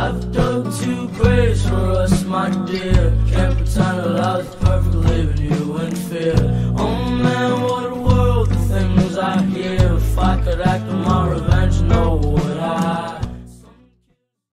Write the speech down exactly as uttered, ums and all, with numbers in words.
I've dug two graves for us, my dear. Can't pretend that I was perfect, leaving you in fear. Oh man, what a world, the things I hear. If I could act